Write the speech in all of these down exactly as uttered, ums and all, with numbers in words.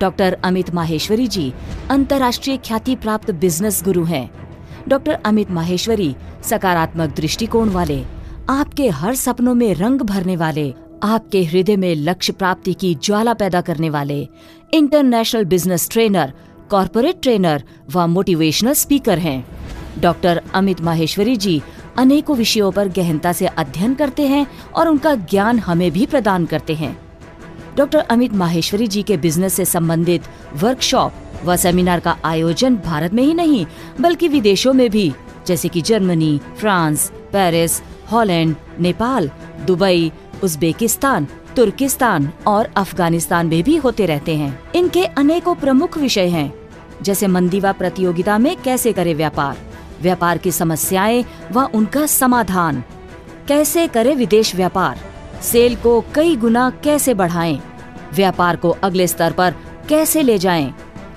Doctor Amit Maheshwari जी अंतर्राष्ट्रीय ख्याति प्राप्त बिजनेस गुरु हैं। डॉक्टर अमित माहेश्वरी सकारात्मक दृष्टिकोण वाले, आपके हर सपनों में रंग भरने वाले, आपके हृदय में लक्ष्य प्राप्ति की ज्वाला पैदा करने वाले international business trainer, corporate trainer व मोटिवेशनल स्पीकर हैं। डॉक्टर अमित माहेश्वरी जी अनेकों विषयों पर गहनता से अध्ययन करते हैं और उनका ज्ञान हमें भी प्रदान करते हैं। डॉक्टर अमित माहेश्वरी जी के बिजनेस से संबंधित वर्कशॉप व सेमिनार का आयोजन भारत में ही नहीं बल्कि विदेशों में भी, जैसे कि Germany, France, Paris, Holland, Nepal, Dubai, Uzbekistan, Turkistan और अफगानिस्तान में भी होते रहते हैं। इनके अनेकों प्रमुख विषय हैं, जैसे मंदी व प्रतियोगिता में कैसे करें व्यापार, व्यापार की समस्याएं व उनका समाधान, कैसे करें विदेश व्यापार, सेल को कई गुना कैसे बढ़ाएं, व्यापार को अगले स्तर पर कैसे ले जाएं,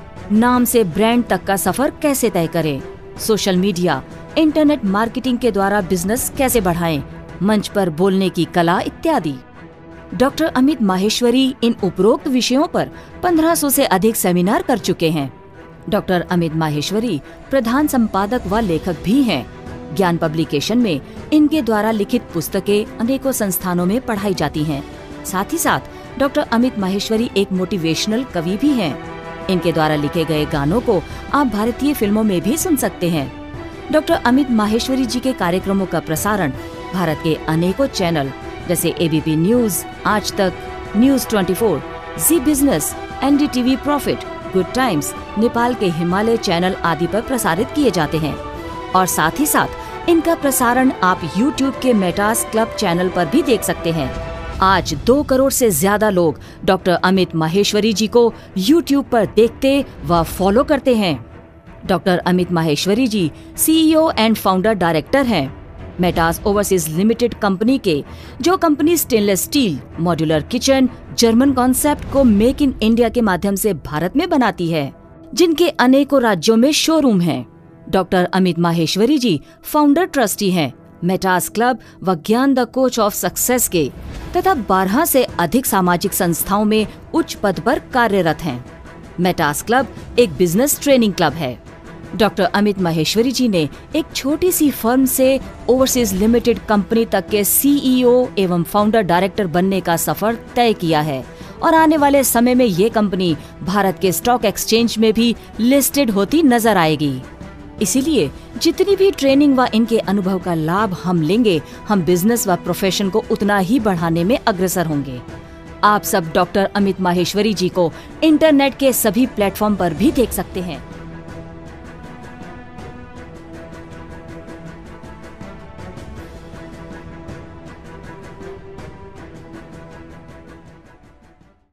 नाम से ब्रांड तक का सफर कैसे तय करें, सोशल मीडिया, इंटरनेट मार्केटिंग के द्वारा बिजनेस कैसे बढ़ाएं, मंच पर बोलने की कला इत्यादि। डॉक्टर अमित माहेश्वरी इन उपरोक्त विषयों पर पंद्रह सौ से अधिक सेमिनार कर चुके हैं। डॉक्टर अमित माहेश्वरी प्रधान संपादक व लेखक भी हैं। ज्ञान पब्लिकेशन में इनके द्वारा लिखित पुस्तकें अनेकों संस्थानों में पढ़ाई जाती हैं। साथ ही साथ डॉक्टर अमित माहेश्वरी एक मोटिवेशनल कवि भी हैं। इनके द्वारा लिखे गए गानों को आप भारतीय फिल्मों में भी सुन सकते हैं। डॉक्टर अमित माहेश्वरी जी के कार्यक्रमों का प्रसारण भारत के अनेकों चैनल जैसे एबीपी न्यूज, आज तक, न्यूज चौबीस, Zee business, NDTV profit, good times, Nepal के हिमालय चैनल आदि पर प्रसारित किए जाते हैं। और साथ ही साथ इनका प्रसारण आप यूट्यूब के मेटास क्लब चैनल पर भी देख सकते हैं। आज दो करोड़ से ज्यादा लोग डॉक्टर अमित माहेश्वरी जी को यूट्यूब पर देखते व फॉलो करते हैं। Doctor Amit Maheshwari ji CEO and founder director हैं मेटास ओवरसीज लिमिटेड कंपनी के, जो company stainless steel, modular kitchen, German concept को मेक इन इंडिया के माध्यम से भारत में बनाती है, जिनके अनेकों राज्यों में शोरूम हैं। Doctor Amit Maheshwari ji founder trustee हैं मेटास क्लब व ज्ञान द कोच ऑफ सक्सेस के, तथा बारह से अधिक सामाजिक संस्थाओं में उच्च पद पर कार्यरत हैं। मेटास क्लब एक बिजनेस ट्रेनिंग क्लब है। डॉक्टर अमित माहेश्वरी जी ने एक छोटी सी फर्म से ओवरसीज लिमिटेड कंपनी तक के सीईओ एवं फाउंडर डायरेक्टर बनने का सफर तय किया है और आने वाले समय में ये कंपनी भारत के स्टॉक एक्सचेंज में भी लिस्टेड होती नजर आएगी। इसीलिए जितनी भी ट्रेनिंग व इनके अनुभव का लाभ हम लेंगे, हम बिजनेस व प्रोफेशन को उतना ही बढ़ाने में अग्रसर होंगे। आप सब डॉक्टर अमित माहेश्वरी जी को इंटरनेट के सभी प्लेटफॉर्म पर भी देख सकते हैं।